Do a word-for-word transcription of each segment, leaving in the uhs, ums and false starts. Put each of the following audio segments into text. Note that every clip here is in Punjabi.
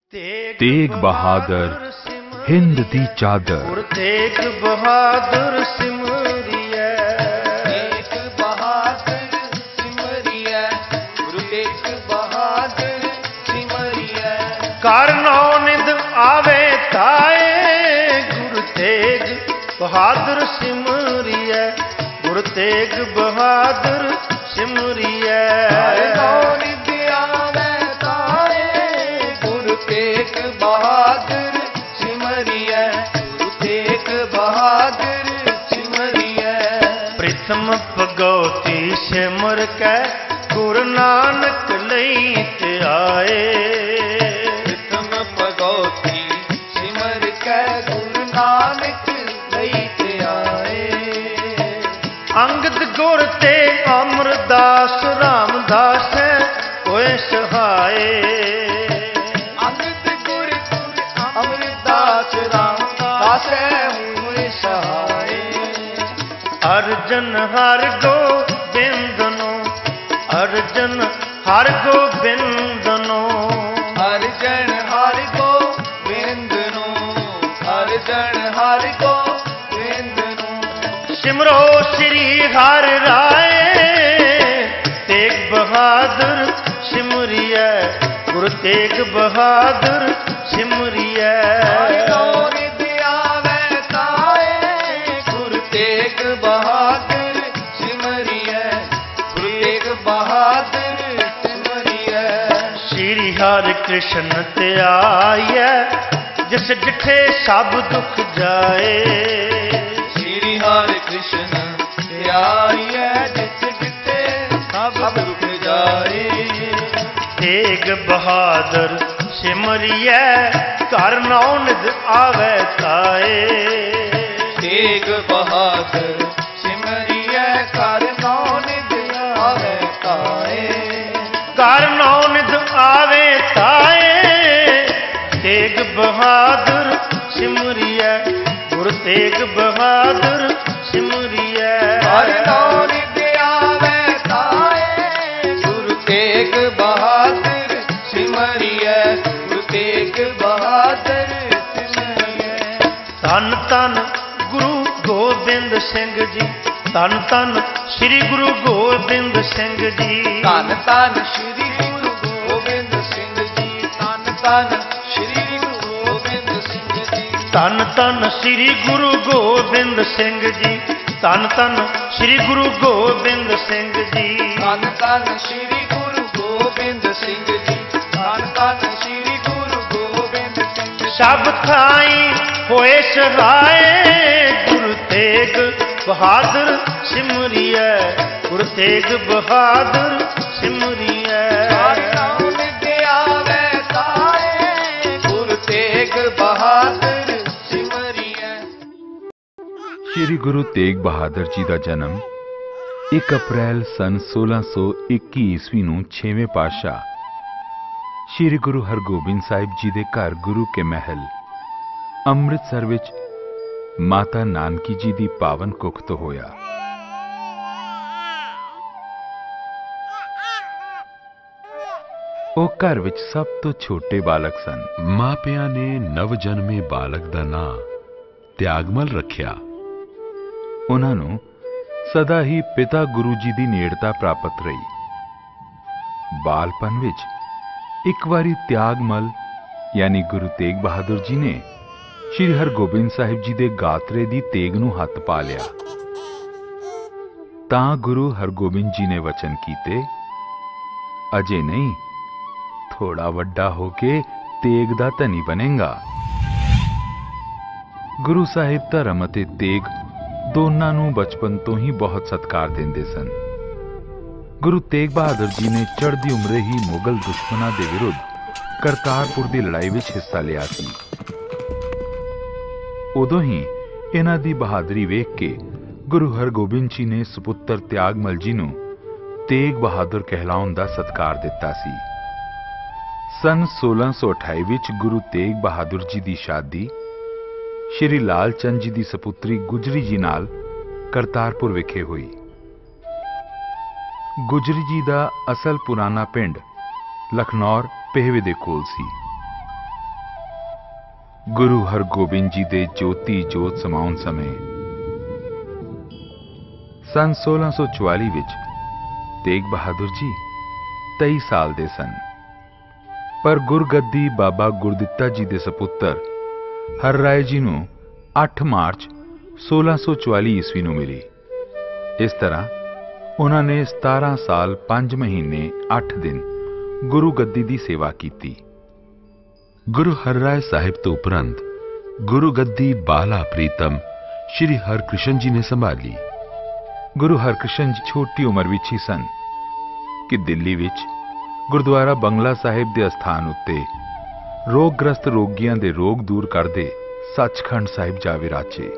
तेग बहादुर हिंद दी चादर। गुरु तेग बहादुर सिमरिया, तेग बहादुर सिमरिया, गुरु तेग बहादुर सिमरिया। कर नौ निंद आवे ताए, गुरु तेग बहादुर सिमरिया, गुरु तेग बहादुर सिमरिया। बहादुर सिमरिया, गुरु तेग बहादुर सिमरिया। प्रथम भगवती सिमर के गुरु नानक लई ते आए, प्रथम भगवती सिमर के गुरु नानक लई ते आए। अंगद गुर ते अमरदास रामदास होए सहाय, अर्जन हर गोबिंदनो, अर्जन हर गोबिंदनो, अर्जन हर गोबिंदनो, अर्जन हर गोबिंदनो। सिमरो श्री हर राय, तेग बहादुर सिमरिया, गुरु तेग बहादुर सिमरिया। बहादुर सिमरिया, गुरु तेग बहादुर सिमरिया। श्री हरि कृष्ण ते आया, जिस जिठे सब दुख जाए, श्री हरि कृष्ण ते आया, जिस जिठे सब दुख जाए। तेग बहादुर सिमरिया, कर नौ निध आवे ताए, तेग बहादुर सिमरिया, कर नौ निध आवे ताए। कर नौ निध आवे ताए, तेग बहादुर सिमरिया, गुरु तेग बहादुर सिमरिया। कर नौ निध आवे ताए, गुरु तेग बहादुर सिमरिया, गुरु तेग बहादुर सिमरिया। धन धन गुरु गोबिंद सिंह जी, धन धन श्री गुरु गोबिंद सिंह जी, धन धन श्री गुरु गोबिंद सिंह जी, धन धन श्री गुरु गोबिंद सिंह जी, धन धन श्री गुरु गोबिंद सिंह जी, धन धन श्री गुरु गोबिंद सिंह जी, धन धन श्री गुरु गोबिंद सिंह जी, धन धन श्री गुरु गोबिंद सिंह जी। सब थाई होए सहाय, गुरु तेग बहादुर सिमरिया, गुरु तेग बहादुर सिमरिया। गुरु तेग बहादुर सिमरिया। श्री गुरु तेग बहादुर जी का जन्म एक अप्रैल सन सोलह सौ इक्की ईस्वी नूं छेवें पातशाह श्री गुरु हरगोबिंद साहिब जी के घर गुरु के महल अमृतसर विच माता नानकी जी की पावन कुख तो होया। वो घर विच सब तो छोटे बालक सन। मापिया ने नव जन्मे बालक का नां त्यागमल रखिया। उन्होंने सदा ही पिता गुरु जी की नेड़ता प्राप्त रही। बालपन विच एक बारी त्यागमल यानी गुरु तेग बहादुर जी ने श्री हरगोबिंद साहिब जी के गात्रे की तेग नूं हथ पा लिया। तां गुरु हरगोबिंद जी ने वचन कीते, अजे नहीं, थोड़ा वड्डा होके तेग दा धनी बनेगा। गुरु साहिब धर्म अते तेग दोनों नूं बचपन तो ही बहुत सत्कार देंदे सन। गुरु तेग बहादुर जी ने चढ़दी उम्रे ही मुगल दुश्मनों के विरुद्ध करतारपुर की लड़ाई में हिस्सा लिया सी। उदों ही इन्हां दी बहादुरी वेख के गुरु हरगोबिंद जी ने सुपुत्र त्यागमल जी नूं तेग बहादुर कहलाउण दा सत्कार दिता सी। सन सोलह सौ अठाई विच गुरु तेग बहादुर जी की शादी श्री लाल चंद जी की सपुत्री गुजरी जी नाल करतारपुर विखे हुई। गुजरी जी का असल पुराना पिंड लखनौर पेहवे दे कोल सी। ਗੁਰੂ ਹਰਗੋਬਿੰਦ ਜੀ ਦੇ ਜੋਤੀ ਜੋਤ ਸਮਾਉਣ ਸਮੇਂ ਸੰਨ सोलह सौ चौवालीस ਵਿੱਚ ਤੇਗ ਬਹਾਦਰ ਜੀ तेईस ਸਾਲ ਦੇ ਸਨ। ਪਰ ਗੁਰਗੱਦੀ ਬਾਬਾ ਗੁਰਦਿੱਤਾ ਜੀ ਦੇ ਸਪੁੱਤਰ ਹਰ ਰਾਏ ਜੀ ਨੂੰ ਅੱਠ ਮਾਰਚ सोलह सौ चौवालीस ਈਸਵੀ ਨੂੰ ਮਿਲੀ। ਇਸ ਤਰ੍ਹਾਂ ਉਹਨਾਂ ਨੇ सतारह ਸਾਲ ਪੰਜ ਮਹੀਨੇ ਅੱਠ ਦਿਨ ਗੁਰੂ ਗੱਦੀ ਦੀ ਸੇਵਾ ਕੀਤੀ। ਗੁਰੂ ਹਰਰਾਏ ਸਾਹਿਬ ਤੋਂ ਉਪਰੰਤ ਗੁਰੂ ਗੱਦੀ ਬਾਲਾ ਪ੍ਰੀਤਮ ਸ਼੍ਰੀ ਹਰਕ੍ਰਿਸ਼ਨ ਜੀ ਨੇ ਸੰਭਾਲੀ। ਗੁਰੂ ਹਰਕ੍ਰਿਸ਼ਨ ਜੀ ਛੋਟੀ ਉਮਰ ਵਿੱਚ ਹੀ ਸਨ ਕਿ ਦਿੱਲੀ ਵਿੱਚ ਗੁਰਦੁਆਰਾ ਬੰਗਲਾ ਸਾਹਿਬ ਦੇ ਅਸਥਾਨ ਉੱਤੇ ਰੋਗਗ੍ਰਸਤ ਰੋਗੀਆਂ ਦੇ ਰੋਗ ਦੂਰ ਕਰਦੇ ਸੱਚਖੰਡ ਸਾਹਿਬ ਜਾ ਵਿਰਾਜੇ।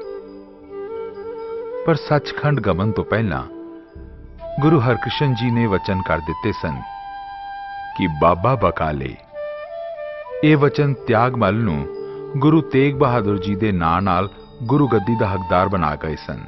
ਪਰ ਸੱਚਖੰਡ ਗਮਨ ਤੋਂ ਪਹਿਲਾਂ ਗੁਰੂ ਹਰਕ੍ਰਿਸ਼ਨ ਜੀ ਨੇ ਵਚਨ ਕਰ ਦਿੱਤੇ ਸਨ ਕਿ ਬਾਬਾ ਬਕਾਲੇ ਇਹ ਵਚਨ ਤਿਆਗਮਲ ਨੂੰ ਗੁਰੂ ਤੇਗ ਬਹਾਦਰ ਜੀ ਦੇ ਨਾਂ ਨਾਲ ਗੁਰੂ ਗੱਦੀ ਦਾ ਹੱਕਦਾਰ ਬਣਾ ਗਏ ਸਨ।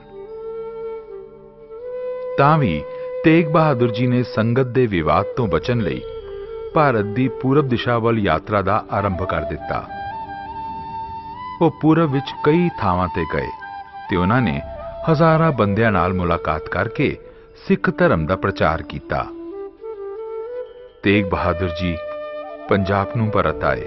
ਤਾਂ ਵੀ ਤੇਗ ਬਹਾਦਰ ਜੀ ਨੇ ਸੰਗਤ ਦੇ ਵਿਵਾਦ ਤੋਂ ਬਚਣ ਲਈ ਭਾਰਤ ਦੀ ਪੂਰਬ ਦਿਸ਼ਾ ਵੱਲ ਯਾਤਰਾ ਦਾ ਆਰੰਭ ਕਰ ਦਿੱਤਾ। ਉਹ ਪੂਰਬ ਵਿੱਚ ਕਈ ਥਾਵਾਂ ਤੇ ਗਏ ਤੇ ਉਹਨਾਂ ਨੇ ਹਜ਼ਾਰਾਂ ਬੰਦਿਆਂ ਨਾਲ ਮੁਲਾਕਾਤ ਕਰਕੇ ਸਿੱਖ ਧਰਮ ਦਾ ਪ੍ਰਚਾਰ ਕੀਤਾ। ਤੇਗ ਬਹਾਦਰ ਜੀ ਪੰਜਾਬ ਨੂੰ ਪਰਤ ਆਏ।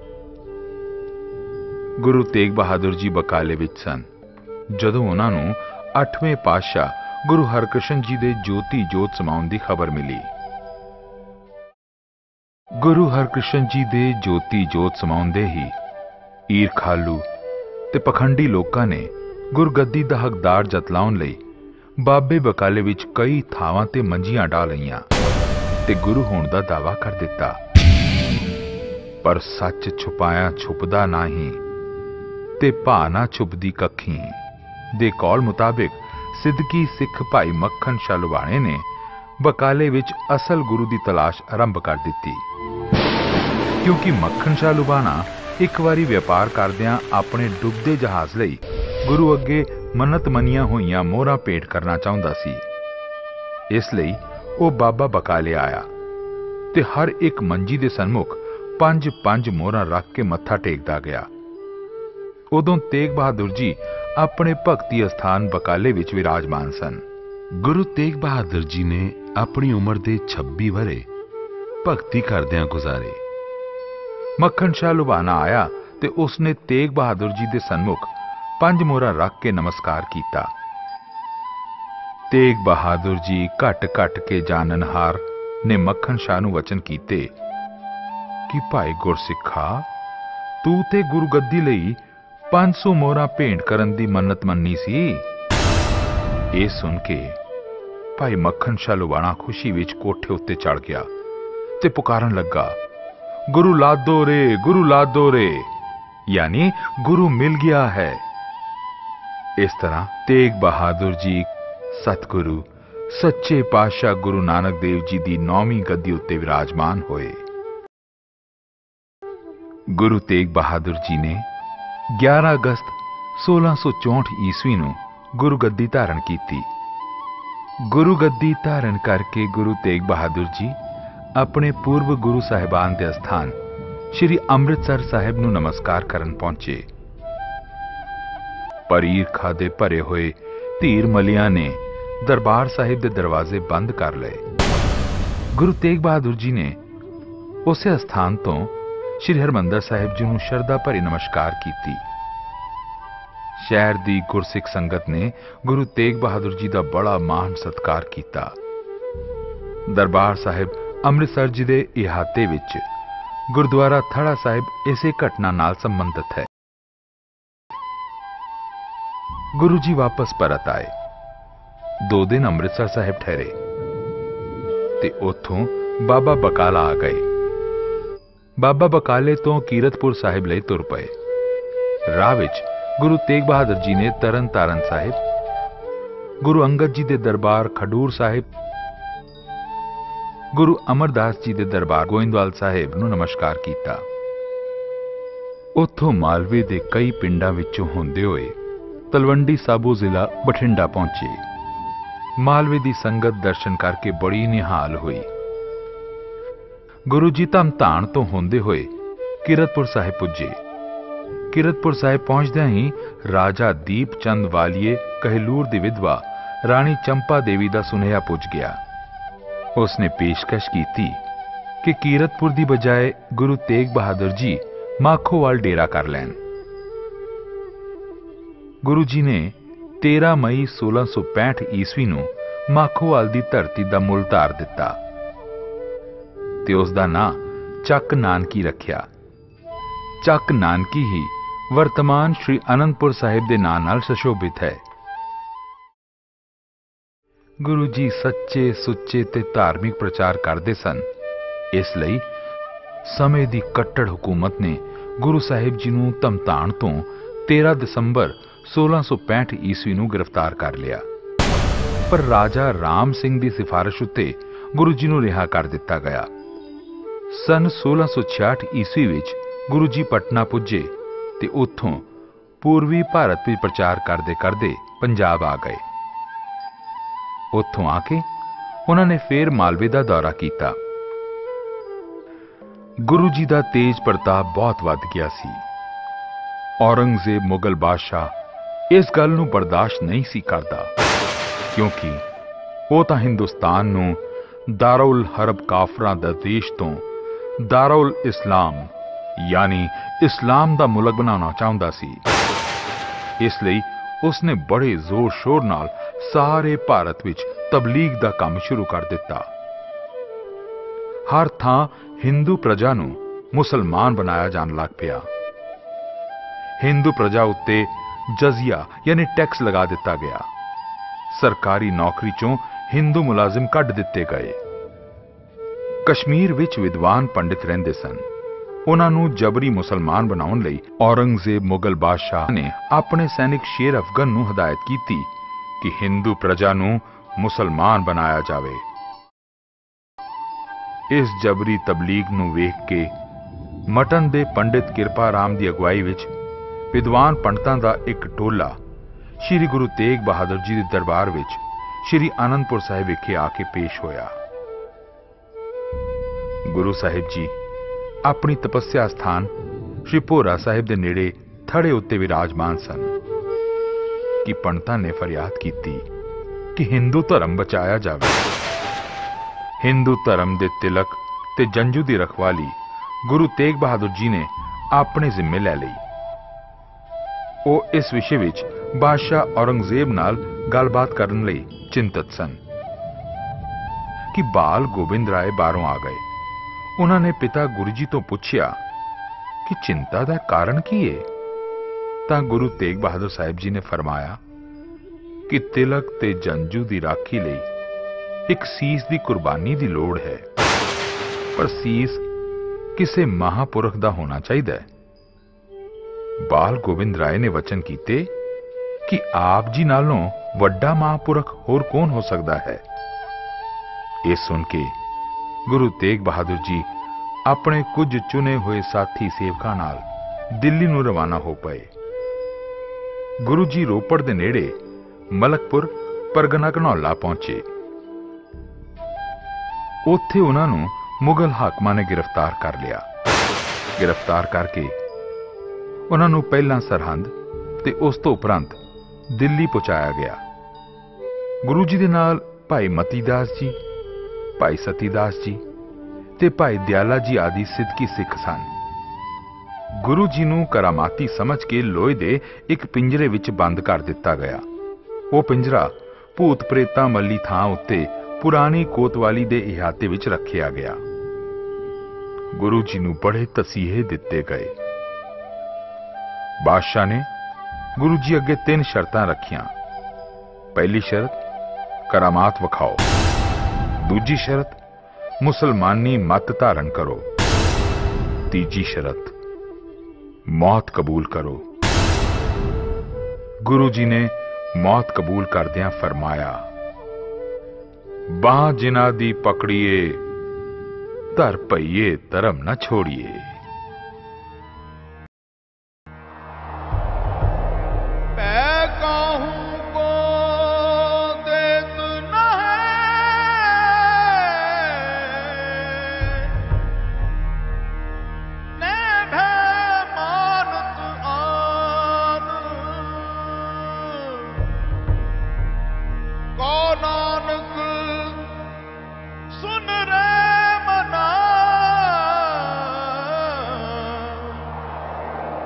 ਗੁਰੂ ਤੇਗ ਬਹਾਦਰ ਜੀ ਬਕਾਲੇ ਵਿੱਚ ਸਨ ਜਦੋਂ ਉਹਨਾਂ ਨੂੰ ਅੱਠਵੇਂ ਪਾਤਸ਼ਾਹ ਗੁਰੂ ਹਰਕ੍ਰਿਸ਼ਨ ਜੀ ਦੇ ਜੋਤੀ ਜੋਤ ਸਮਾਉਣ ਦੀ ਖਬਰ ਮਿਲੀ। ਗੁਰੂ ਹਰਕ੍ਰਿਸ਼ਨ ਜੀ ਦੇ ਜੋਤੀ ਜੋਤ ਸਮਾਉਂਦੇ ਹੀ ਈਰਖਾਲੂ ਤੇ ਪਖੰਡੀ ਲੋਕਾਂ ਨੇ ਗੁਰਗੱਦੀ ਦਾ ਹੱਕਦਾਰ ਜਤਲਾਉਣ ਲਈ ਬਾਬੇ ਬਕਾਲੇ ਵਿੱਚ ਕਈ ਥਾਵਾਂ ਤੇ ਮੰਜੀਆਂ ਢਾ ਲਈਆਂ ਤੇ ਗੁਰੂ ਹੋਣ ਦਾ ਦਾਅਵਾ ਕਰ ਦਿੱਤਾ। ਪਰ ਸੱਚ ਛੁਪਾਇਆ ਛੁਪਦਾ ਨਹੀਂ ਤੇ ਭਾਨਾ ਛੁਪਦੀ ਕੱਖੀ ਦੇ ਕੌਲ ਮੁਤਾਬਿਕ ਸਿੱਧਕੀ ਸਿੱਖ ਭਾਈ ਮੱਖਣ ਸ਼ਾਹ ਲੁਬਾਣੇ ਨੇ ਬਕਾਲੇ ਵਿੱਚ ਅਸਲ ਗੁਰੂ ਦੀ ਤਲਾਸ਼ ਆਰੰਭ ਕਰ ਦਿੱਤੀ। ਕਿਉਂਕਿ ਮੱਖਣ ਸ਼ਾਹ ਲੁਬਾਣਾ ਇੱਕ ਵਾਰੀ ਵਪਾਰ ਕਰਦਿਆਂ ਆਪਣੇ ਡੁੱਬਦੇ ਜਹਾਜ਼ ਲਈ ਗੁਰੂ ਅੱਗੇ ਮੰਨਤ ਮੰਨੀਆਂ ਹੋਈਆਂ ਮੋਹਰਾਂ ਭੇਟ ਕਰਨਾ ਚਾਹੁੰਦਾ ਸੀ। ਇਸ ਲਈ ਉਹ ਬਾਬਾ ਬਕਾਲੇ ਆਇਆ ਤੇ ਹਰ ਇੱਕ ਮੰਜੀ ਦੇ ਸਨਮੁਖ ਪੰਜ ਪੰਜ ਮੋਹਰਾਂ ਰੱਖ ਕੇ ਮੱਥਾ ਟੇਕਦਾ ਗਿਆ। ਉਦੋਂ ਤੇਗ ਬਹਾਦਰ ਜੀ ਆਪਣੇ ਭਗਤੀ ਅਸਥਾਨ ਬਕਾਲੇ ਵਿੱਚ ਵਿਰਾਜਮਾਨ ਸਨ। ਗੁਰੂ ਤੇਗ ਬਹਾਦਰ ਜੀ ਨੇ ਆਪਣੀ ਉਮਰ ਦੇ ਛੱਬੀ ਵਰੇ ਭਗਤੀ ਕਰਦਿਆਂ ਗੁਜ਼ਾਰੇ। ਮੱਖਣ ਸ਼ਾਹ ਲੁਬਾਣਾ ਆਇਆ ਤੇ ਉਸਨੇ ਤੇਗ ਬਹਾਦਰ ਜੀ ਦੇ ਸਨਮੁਖ ਪੰਜ ਮੋਹਰਾਂ ਰੱਖ ਕੇ ਨਮਸਕਾਰ ਕੀਤਾ। ਤੇਗ ਬਹਾਦਰ ਜੀ ਘਟ ਘਟ ਕੇ ਜਾਣਨਹਾਰ ਨੇ ਮੱਖਣ ਸ਼ਾਹ ਨੂੰ ਵਚਨ ਕੀਤੇ ਕਿ ਭਾਈ ਗੁਰਸਿੱਖਾ, ਤੂੰ ਤੇ ਗੁਰਗੱਦੀ ਲਈ ਪੰਜ ਸੌ ਮੋਹਰਾਂ ਭੇਂਟ ਕਰਨ ਦੀ ਮੰਨਤ ਮੰਨੀ ਸੀ। ਇਹ ਸੁਣ ਕੇ ਭਾਈ ਮੱਖਣ ਸ਼ਾਹ ਲੁਬਾਣਾ ਖੁਸ਼ੀ ਵਿੱਚ ਕੋਠੇ ਉੱਤੇ ਚੜ ਗਿਆ ਤੇ ਪੁਕਾਰਨ ਲੱਗਾ, ਗੁਰੂ ਲਾਦੋ ਰੇ, ਗੁਰੂ ਲਾਦੋ ਰੇ, ਯਾਨੀ ਗੁਰੂ ਮਿਲ ਗਿਆ ਹੈ। ਇਸ ਤਰ੍ਹਾਂ ਤੇਗ ਬਹਾਦਰ ਜੀ ਸਤਿਗੁਰੂ ਸੱਚੇ ਪਾਤਸ਼ਾਹ ਗੁਰੂ ਨਾਨਕ ਦੇਵ ਜੀ ਦੀ ਨੌਵੀਂ ਗੱਦੀ ਉੱਤੇ ਵਿਰਾਜਮਾਨ ਹੋਏ। ਗੁਰੂ ਤੇਗ ਬਹਾਦਰ ਜੀ ਨੇ ਗਿਆਰਾਂ ਅਗਸਤ सोलह सौ चौंठ ਈਸਵੀ ਨੂੰ ਗੁਰੂ ਗੱਦੀ ਧਾਰਨ ਕੀਤੀ। ਗੁਰੂ ਗੱਦੀ ਧਾਰਨ ਕਰਕੇ ਗੁਰੂ ਤੇਗ ਬਹਾਦਰ ਜੀ ਆਪਣੇ ਪੂਰਵ ਗੁਰੂ ਸਾਹਿਬਾਨ ਦੇ ਅਸਥਾਨ ਸ਼੍ਰੀ ਅੰਮ੍ਰਿਤਸਰ ਸਾਹਿਬ ਨੂੰ ਨਮਸਕਾਰ ਕਰਨ ਪਹੁੰਚੇ। ਪਰ ਈਰਖਾ ਦੇ ਭਰੇ ਹੋਏ ਧੀਰ ਮਲੀਆਂ ਨੇ ਦਰਬਾਰ ਸਾਹਿਬ ਦੇ ਦਰਵਾਜ਼ੇ ਬੰਦ ਕਰ ਲਏ। ਗੁਰੂ ਤੇਗ ਬਹਾਦਰ ਜੀ ਨੇ ਉਸੇ ਅਸਥਾਨ ਤੋਂ ਸ਼੍ਰੀ ਹਰਿਮੰਦਰ ਸਾਹਿਬ ਜੀ ਨੂੰ ਸ਼ਰਧਾ ਭਰੀ ਨਮਸਕਾਰ ਕੀਤੀ। ਸ਼ਹਿਰ ਦੀ ਗੁਰਸਿੱਖ ਸੰਗਤ ਨੇ ਗੁਰੂ ਤੇਗ ਬਹਾਦਰ ਜੀ ਦਾ ਬੜਾ ਮਾਣ ਸਤਿਕਾਰ ਕੀਤਾ। ਦਰਬਾਰ ਸਾਹਿਬ ਅੰਮ੍ਰਿਤਸਰ ਜੀ ਦੇ ਇਹਾਤੇ ਵਿੱਚ ਗੁਰਦੁਆਰਾ ਥੜਾ ਸਾਹਿਬ ਇਸੇ ਘਟਨਾ ਨਾਲ ਸੰਬੰਧਿਤ ਹੈ। ਗੁਰੂ ਜੀ ਵਾਪਸ ਪਰਤ ਆਏ। ਦੋ ਦਿਨ ਅੰਮ੍ਰਿਤਸਰ ਸਾਹਿਬ ਠਹਿਰੇ ਤੇ ਉੱਥੋਂ ਬਾਬਾ ਬਕਾਲਾ ਆ ਗਏ। ਬਾਬਾ ਬਕਾਲੇ ਤੋਂ ਕੀਰਤਪੁਰ ਸਾਹਿਬ ਲਈ ਤੁਰ ਪਏ। ਰਾਹ ਵਿੱਚ ਗੁਰੂ ਤੇਗ ਬਹਾਦਰ ਜੀ ਨੇ ਤਰਨ ਤਾਰਨ ਸਾਹਿਬ, ਗੁਰੂ ਅੰਗਦ ਜੀ ਦੇ ਦਰਬਾਰ ਖਡੂਰ ਸਾਹਿਬ, ਗੁਰੂ ਅਮਰਦਾਸ ਜੀ ਦੇ ਦਰਬਾਰ ਗੋਇੰਦਵਾਲ ਸਾਹਿਬ ਨੂੰ ਨਮਸਕਾਰ ਕੀਤਾ। ਉੱਥੋਂ ਮਾਲਵੇ ਦੇ ਕਈ ਪਿੰਡਾਂ ਵਿੱਚੋਂ ਹੁੰਦੇ ਹੋਏ ਤਲਵੰਡੀ ਸਾਬੋ ਜ਼ਿਲ੍ਹਾ ਬਠਿੰਡਾ ਪਹੁੰਚੇ। ਮਾਲਵੇ ਦੀ ਸੰਗਤ ਦਰਸ਼ਨ ਕਰਕੇ ਬੜੀ ਨਿਹਾਲ ਹੋਈ। ਗੁਰੂ ਜੀ ਧਮ ਧਾਣ ਤੋਂ ਹੁੰਦੇ ਹੋਏ ਕੀਰਤਪੁਰ ਸਾਹਿਬ ਪੁੱਜੇ। ਕੀਰਤਪੁਰ ਸਾਹਿਬ ਪਹੁੰਚਦਿਆਂ ਹੀ ਰਾਜਾ ਦੀਪ ਚੰਦ ਵਾਲੀਏ ਕਹਿਲੂਰ ਦੀ ਵਿਧਵਾ ਰਾਣੀ ਚੰਪਾ ਦੇਵੀ ਦਾ ਸੁਨੇਹਾ ਪੁੱਜ ਗਿਆ। ਉਸਨੇ ਪੇਸ਼ਕਸ਼ ਕੀਤੀ ਕਿ ਕੀਰਤਪੁਰ ਦੀ ਬਜਾਏ ਗੁਰੂ ਤੇਗ ਬਹਾਦਰ ਜੀ ਮਾਖੋਵਾਲ ਡੇਰਾ ਕਰ ਲੈਣ। ਗੁਰੂ ਜੀ ਨੇ ਤੇਰਾਂ ਮਈ ਸੋਲਾਂ ਸੌ ਪੈਂਹਠ ਈਸਵੀ ਨੂੰ ਮਾਖੋਵਾਲ ਦੀ ਧਰਤੀ ਦਾ ਮੁੱਲ ਧਾਰ ਦਿੱਤਾ ਤੇ ਉਸ ਦਾ ਨਾਂ ਚੱਕ ਨਾਨਕੀ ਰੱਖਿਆ। ਚੱਕ ਨਾਨਕੀ ਹੀ ਵਰਤਮਾਨ ਸ਼੍ਰੀ ਅਨੰਦਪੁਰ ਸਾਹਿਬ ਦੇ ਨਾਂ ਨਾਲ ਸੁਸ਼ੋਭਿਤ ਹੈ। ਗੁਰੂ ਜੀ ਸੱਚੇ ਸੁੱਚੇ ਤੇ ਧਾਰਮਿਕ ਪ੍ਰਚਾਰ ਕਰਦੇ ਸਨ। ਇਸ ਲਈ ਸਮੇਂ ਦੀ ਕੱਟੜ ਹਕੂਮਤ ਨੇ ਗੁਰੂ ਸਾਹਿਬ ਜੀ ਨੂੰ ਧਮਤਾਣ ਤੋਂ ਤੇਰਾਂ ਦਸੰਬਰ ਸੋਲਾਂ ਸੌ ਪੈਂਹਠ ਈਸਵੀ ਨੂੰ ਗ੍ਰਿਫਤਾਰ ਕਰ ਲਿਆ, ਪਰ ਰਾਜਾ ਰਾਮ ਸਿੰਘ ਦੀ ਸਿਫਾਰਿਸ਼ ਉੱਤੇ ਗੁਰੂ ਜੀ ਨੂੰ ਰਿਹਾ ਕਰ ਦਿੱਤਾ ਗਿਆ। ਸਨ ਸੋਲਾਂ ਸੌ ਛਿਆਹਠ ਈਸਵੀ ਵਿੱਚ ਗੁਰੂ ਜੀ ਪਟਨਾ ਪੁੱਜੇ ਤੇ ਉੱਥੋਂ ਪੂਰਬੀ ਭਾਰਤ ਵਿੱਚ ਪ੍ਰਚਾਰ ਕਰਦੇ ਕਰਦੇ ਪੰਜਾਬ ਆ ਗਏ। ਉੱਥੋਂ ਆ ਕੇ ਉਹਨਾਂ ਨੇ ਫੇਰ ਮਾਲਵੇ ਦਾ ਦੌਰਾ ਕੀਤਾ। ਗੁਰੂ ਜੀ ਦਾ ਤੇਜ ਪ੍ਰਤਾਪ ਬਹੁਤ ਵੱਧ ਗਿਆ ਸੀ। ਔਰੰਗਜ਼ੇਬ ਮੁਗਲ ਬਾਦਸ਼ਾਹ ਇਸ ਗੱਲ ਨੂੰ ਬਰਦਾਸ਼ਤ ਨਹੀਂ ਸੀ ਕਰਦਾ, ਕਿਉਂਕਿ ਉਹ ਤਾਂ ਹਿੰਦੁਸਤਾਨ ਨੂੰ ਦਾਰੁਲ ਹਰਬ ਕਾਫਰਾਂ ਦਾ ਦੇਸ਼ ਤੋਂ ਦਾਰੁਲ ਇਸਲਾਮ ਯਾਨੀ ਇਸਲਾਮ ਦਾ ਮੁਲਕ ਬਣਾਉਣਾ ਚਾਹੁੰਦਾ ਸੀ। ਇਸ ਲਈ ਉਸਨੇ ਬੜੇ ਜ਼ੋਰ ਸ਼ੋਰ ਨਾਲ ਸਾਰੇ ਭਾਰਤ ਵਿੱਚ ਤਬਲੀਗ ਦਾ ਕੰਮ ਸ਼ੁਰੂ ਕਰ ਦਿੱਤਾ। ਹਰ ਥਾਂ ਹਿੰਦੂ ਪ੍ਰਜਾ ਨੂੰ ਮੁਸਲਮਾਨ ਬਣਾਇਆ ਜਾਣ ਲੱਗ ਪਿਆ। ਹਿੰਦੂ ਪ੍ਰਜਾ ਉੱਤੇ ਜਜ਼ੀਆ ਯਾਨੀ ਟੈਕਸ ਲਗਾ ਦਿੱਤਾ ਗਿਆ। ਸਰਕਾਰੀ ਨੌਕਰੀ ਚੋਂ ਹਿੰਦੂ ਮੁਲਾਜ਼ਮ ਕੱਢ ਦਿੱਤੇ ਗਏ। ਕਸ਼ਮੀਰ ਵਿੱਚ ਵਿਦਵਾਨ ਪੰਡਿਤ ਰਹਿੰਦੇ ਸਨ। ਉਹਨਾਂ ਨੂੰ ਜਬਰੀ ਮੁਸਲਮਾਨ ਬਣਾਉਣ ਲਈ ਔਰੰਗਜ਼ੇਬ ਮੁਗਲ ਬਾਦਸ਼ਾਹ ਨੇ ਆਪਣੇ ਸੈਨਿਕ ਸ਼ੇਰ ਅਫਗਨ ਨੂੰ ਹਦਾਇਤ ਕੀਤੀ ਕਿ ਹਿੰਦੂ ਪ੍ਰਜਾ ਨੂੰ ਮੁਸਲਮਾਨ ਬਣਾਇਆ ਜਾਵੇ। ਇਸ ਜਬਰੀ ਤਬਲੀਗ ਨੂੰ ਵੇਖ ਕੇ ਮਟਨ ਦੇ ਪੰਡਿਤ ਕਿਰਪਾ ਰਾਮ ਦੀ ਅਗਵਾਈ ਵਿੱਚ ਵਿਦਵਾਨ ਪੰਡਤਾਂ ਦਾ ਇੱਕ ਟੋਲਾ ਸ਼੍ਰੀ ਗੁਰੂ ਤੇਗ ਬਹਾਦਰ ਜੀ ਦੇ ਦਰਬਾਰ ਵਿੱਚ ਸ਼੍ਰੀ ਅਨੰਦਪੁਰ ਸਾਹਿਬ ਵਿਖੇ ਆ ਕੇ ਪੇਸ਼ ਹੋਇਆ। ਗੁਰੂ ਸਾਹਿਬ ਜੀ ਆਪਣੀ ਤਪੱਸਿਆ ਸਥਾਨ ਸ਼੍ਰੀ ਭੋਰਾ ਸਾਹਿਬ ਦੇ ਨੇੜੇ ਥੜੇ ਉੱਤੇ ਵਿਰਾਜਮਾਨ ਸਨ ਕਿ ਪੰਡਤਾਂ ਨੇ ਫਰਿਆਦ ਕੀਤੀ ਕਿ ਹਿੰਦੂ ਧਰਮ ਬਚਾਇਆ ਜਾਵੇ। ਹਿੰਦੂ ਧਰਮ ਦੇ ਤਿਲਕ ਤੇ ਜੰਜੂ ਦੀ ਰਖਵਾਲੀ ਗੁਰੂ ਤੇਗ ਬਹਾਦਰ ਜੀ ਨੇ ਆਪਣੇ ਜ਼ਿੰਮੇ ਲੈ ਲਈ। ਉਹ ਇਸ ਵਿਸ਼ੇ ਵਿੱਚ ਬਾਦਸ਼ਾਹ ਔਰੰਗਜ਼ੇਬ ਨਾਲ ਗੱਲਬਾਤ ਕਰਨ ਲਈ ਚਿੰਤਤ ਸਨ ਕਿ ਬਾਲ ਗੋਬਿੰਦ ਰਾਏ ਬਾਹਰੋਂ ਆ ਗਏ। ਉਹਨਾਂ ਨੇ ਪਿਤਾ ਗੁਰੂ ਜੀ ਤੋਂ ਪੁੱਛਿਆ ਕਿ ਚਿੰਤਾ ਦਾ ਕਾਰਨ ਕੀ ਹੈ? ਤਾਂ ਗੁਰੂ ਤੇਗ ਬਹਾਦਰ ਸਾਹਿਬ ਜੀ ਨੇ ਫਰਮਾਇਆ ਕਿ ਤਿਲਕ ਤੇ ਜੰਜੂ ਦੀ ਰਾਖੀ ਲਈ ਇੱਕ ਸੀਸ ਦੀ ਕੁਰਬਾਨੀ ਦੀ ਲੋੜ ਹੈ, ਪਰ ਸੀਸ ਕਿਸੇ ਮਹਾਪੁਰਖ ਦਾ ਹੋਣਾ ਚਾਹੀਦਾ ਹੈ। ਬਾਲ ਗੋਬਿੰਦ ਰਾਏ ਨੇ ਵਚਨ ਕੀਤੇ ਕਿ ਆਪ ਜੀ ਨਾਲੋਂ ਵੱਡਾ ਮਹਾਪੁਰਖ ਹੋਰ ਕੌਣ ਹੋ ਸਕਦਾ ਹੈ। ਇਹ ਸੁਣ ਕੇ ਗੁਰੂ ਤੇਗ ਬਹਾਦਰ ਜੀ ਆਪਣੇ ਕੁਝ ਚੁਣੇ ਹੋਏ ਸਾਥੀ ਸੇਵਕਾਂ ਨਾਲ ਦਿੱਲੀ ਨੂੰ ਰਵਾਨਾ ਹੋ ਪਏ। ਗੁਰੂ ਜੀ ਰੋਪੜ ਦੇ ਨੇੜੇ ਮਲਕਪੁਰ ਪਰਗਨਾ ਘਨੌਲਾ ਪਹੁੰਚੇ। ਉੱਥੇ ਉਹਨਾਂ ਨੂੰ ਮੁਗਲ ਹਾਕਮਾਂ ਨੇ ਗ੍ਰਿਫਤਾਰ ਕਰ ਲਿਆ। ਗ੍ਰਿਫਤਾਰ ਕਰਕੇ ਉਹਨਾਂ ਨੂੰ ਪਹਿਲਾਂ ਸਰਹੰਦ ਤੇ ਉਸ ਤੋਂ ਉਪਰੰਤ ਦਿੱਲੀ ਪਹੁੰਚਾਇਆ ਗਿਆ। ਗੁਰੂ ਜੀ ਦੇ ਨਾਲ ਭਾਈ ਮਤੀ ਦਾਸ ਜੀ, ਭਾਈ ਸਤੀ ਦਾਸ ਜੀ ਤੇ ਭਾਈ ਦਿਆਲਾ ਜੀ ਆਦਿ ਸਿੱਧਕੀ ਸਿੱਖ ਸਨ। ਗੁਰੂ ਜੀ ਨੂੰ ਕਰਾਮਾਤੀ ਸਮਝ ਕੇ ਲੋਹੇ ਦੇ ਇੱਕ ਪਿੰਜਰੇ ਵਿੱਚ ਬੰਦ ਕਰ ਦਿੱਤਾ ਗਿਆ। ਉਹ ਪਿੰਜਰਾ ਭੂਤ ਪ੍ਰੇਤਾਂ ਵਾਲੀ ਥਾਂ ਉੱਤੇ ਪੁਰਾਣੀ ਕੋਤਵਾਲੀ ਦੇ ਇਹਾਤੇ ਵਿੱਚ ਰੱਖਿਆ ਗਿਆ। ਗੁਰੂ ਜੀ ਨੂੰ ਬੜੇ ਤਸੀਹੇ ਦਿੱਤੇ ਗਏ। ਬਾਦਸ਼ਾਹ ਨੇ ਗੁਰੂ ਜੀ ਅੱਗੇ ਤਿੰਨ ਸ਼ਰਤਾਂ ਰੱਖੀਆਂ। ਪਹਿਲੀ ਸ਼ਰਤ ਕਰਾਮਾਤ ਵਿਖਾਓ, ਦੂਜੀ ਸ਼ਰਤ ਮੁਸਲਮਾਨੀ ਮਤ ਧਾਰਨ ਕਰੋ, ਤੀਜੀ ਸ਼ਰਤ ਮੌਤ ਕਬੂਲ ਕਰੋ। ਗੁਰੂ ਜੀ ਨੇ ਮੌਤ ਕਬੂਲ ਕਰਦਿਆਂ ਫਰਮਾਇਆ, ਬਾਹ ਜਿਨ੍ਹਾਂ ਦੀ ਪਕੜੀਏ ਧਰ ਪਈਏ ਧਰਮ ਨਾ ਛੋੜੀਏ। मानत आ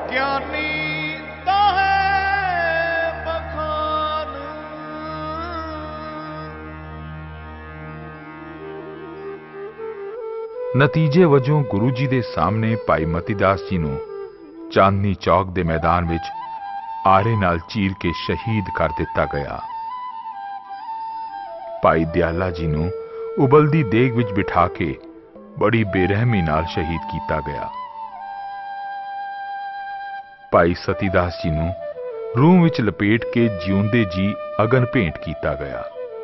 ਗਿਆਨੀ ਤਾਹੇ ਬਖਾਨ। ਨਤੀਜੇ ਵਜੋਂ ਗੁਰੂ ਜੀ ਦੇ ਸਾਹਮਣੇ ਭਾਈ ਮਤੀ ਦਾਸ ਜੀ ਨੂੰ ਚਾਂਦਨੀ ਚੌਕ ਦੇ ਮੈਦਾਨ ਵਿੱਚ ਆਰੇ ਨਾਲ ਚੀਰ ਕੇ ਸ਼ਹੀਦ ਕਰ ਦਿੱਤਾ ਗਿਆ। ਭਾਈ ਦਿਆਲਾ ਜੀ ਨੂੰ ਉਬਲਦੀ ਦੇਗ ਵਿੱਚ ਬਿਠਾ ਕੇ ਬੜੀ ਬੇਰਹਿਮੀ ਨਾਲ ਸ਼ਹੀਦ ਕੀਤਾ ਗਿਆ। ਭਾਈ ਸਤੀਦਾਸ ਜੀ ਨੂੰ ਰੂਹ ਵਿੱਚ ਲਪੇਟ ਕੇ ਜਿਉਂਦੇ ਜੀ ਅਗਨ ਭੇਂਟ ਕੀਤਾ ਗਿਆ।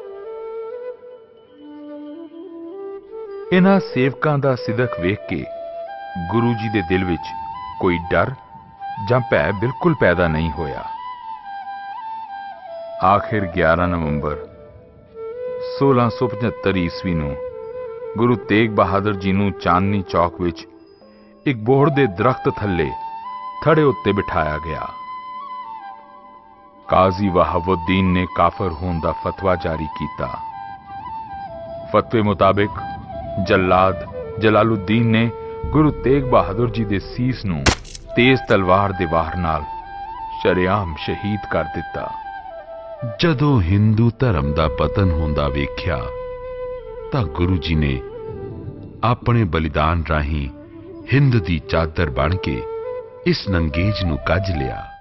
ਇਹਨਾਂ ਸੇਵਕਾਂ ਦਾ ਸਿਦਕ ਵੇਖ ਕੇ ਗੁਰੂ ਜੀ ਦੇ ਦਿਲ ਵਿੱਚ ਕੋਈ ਡਰ ਜਾਂ ਭੈ ਬਿਲਕੁਲ ਪੈਦਾ ਨਹੀਂ ਹੋਇਆ। ਆਖਿਰ ਗਿਆਰਾਂ ਨਵੰਬਰ ਸੋਲਾਂ ਸੌ ਪਝੱਤਰ ਈਸਵੀ ਨੂੰ ਗੁਰੂ ਤੇਗ ਬਹਾਦਰ ਜੀ ਨੂੰ ਚਾਂਦਨੀ ਚੌਕ ਵਿੱਚ ਇੱਕ ਬੋਹੜ ਦੇ ਦਰਖਤ ਥੱਲੇ ਥੜੇ ਉੱਤੇ ਬਿਠਾਇਆ ਗਿਆ। ਕਾਜ਼ੀ ਵਹਾਬੁੱਦੀਨ ਨੇ ਕਾਫਰ ਹੋਣ ਦਾ ਫਤਵਾ ਜਾਰੀ ਕੀਤਾ। ਫਤਵੇ ਮੁਤਾਬਿਕ ਜੱਲਾਦ ਜਲਾਲੁਦੀਨ ਨੇ ਗੁਰੂ ਤੇਗ ਬਹਾਦਰ ਜੀ ਦੇ ਸੀਸ ਨੂੰ ਤੇਜ਼ ਤਲਵਾਰ ਦੇ ਵਾਰ ਨਾਲ ਸ਼ਰੇਆਮ ਸ਼ਹੀਦ ਕਰ ਦਿੱਤਾ। ਜਦੋਂ ਹਿੰਦੂ ਧਰਮ ਦਾ ਪਤਨ ਹੁੰਦਾ ਵੇਖਿਆ ਤਾਂ ਗੁਰੂ ਜੀ ਨੇ ਆਪਣੇ ਬਲੀਦਾਨ ਰਾਹੀਂ ਹਿੰਦ ਦੀ ਚਾਦਰ ਬਣ ਕੇ ਇਸ ਨੰਗੇਜ ਨੂੰ ਕੱਜ ਲਿਆ।